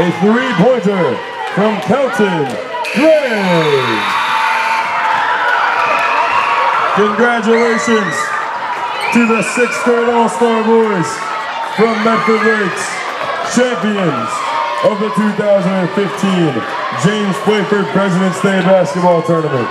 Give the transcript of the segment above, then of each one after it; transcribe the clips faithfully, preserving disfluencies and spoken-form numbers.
a three-pointer from Kelton Gray. Congratulations to the sixth grade All-Star boys from Medford Lakes, champions of the two thousand fifteen James Playford President's Day Basketball Tournament.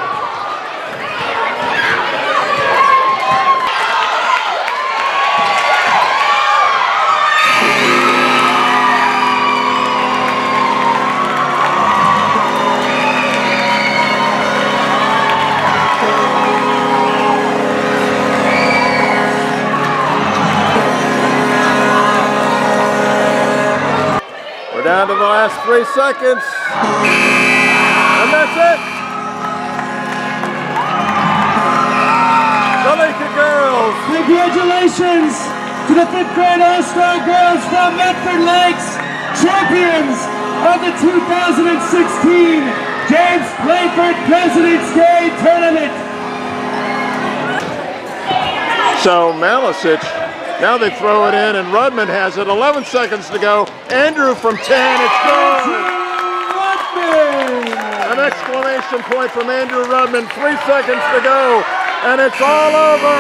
Down to the last three seconds, and that's it. The Laker girls. Congratulations to the fifth grade All-Star girls from Medford Lakes, champions of the two thousand sixteen James Playford President's Day Tournament. So Malisic, now they throw it in, and Rudman has it. eleven seconds to go. Andrew from ten, it's good. An exclamation point from Andrew Rudman. Three seconds to go, and it's all over.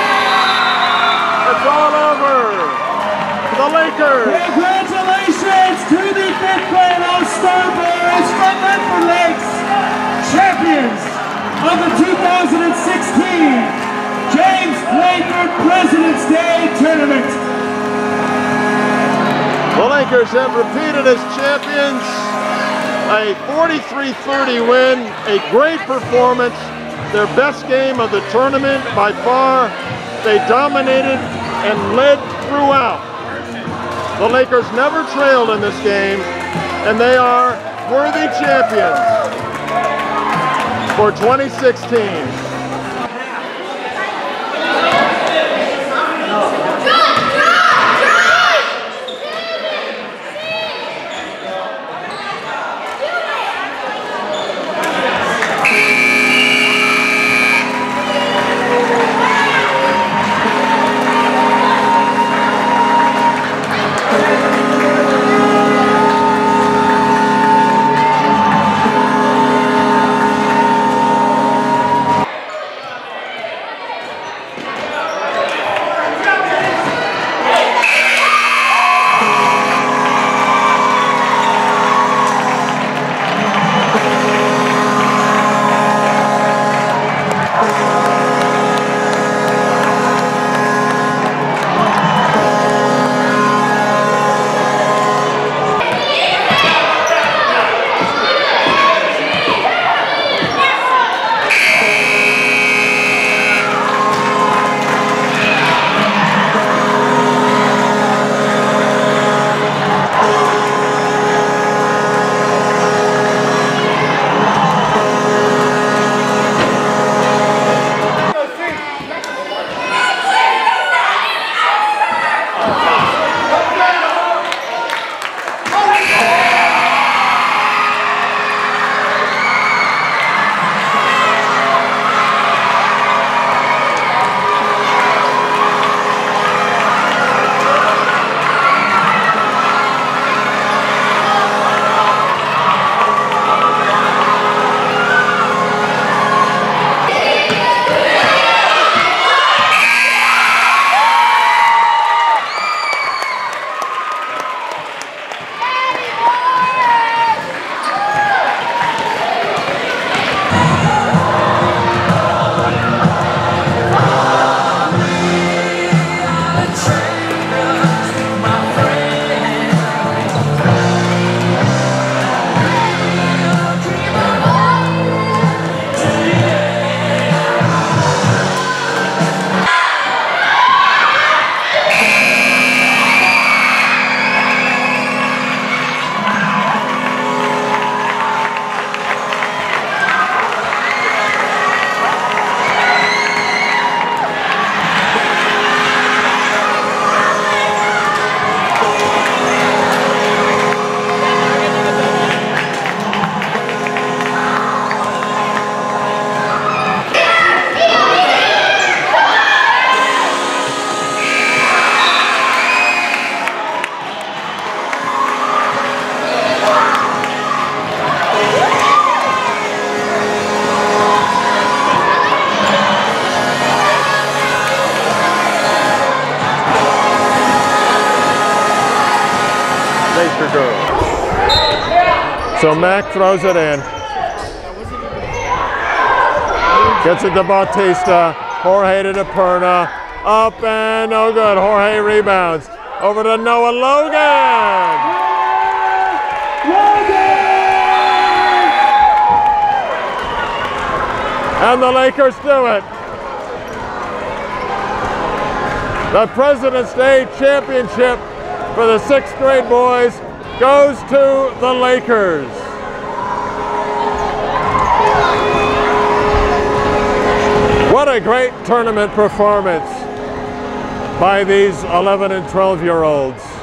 It's all over. The Lakers. Congratulations to the fifth grade All-Star boys from Medford Lakes, champions of the two thousand sixteen James Playford President's Day Tournament. The Lakers have repeated as champions. A forty-three thirty win, a great performance, their best game of the tournament by far. They dominated and led throughout. The Lakers never trailed in this game, and they are worthy champions for twenty sixteen. So Mac throws it in. Gets it to Bautista. Jorge to DePerna. Up and no good. Jorge rebounds. Over to Noah Logan. And the Lakers do it. The President's Day championship for the sixth grade boys goes to the Lakers. What a great tournament performance by these eleven and twelve year olds.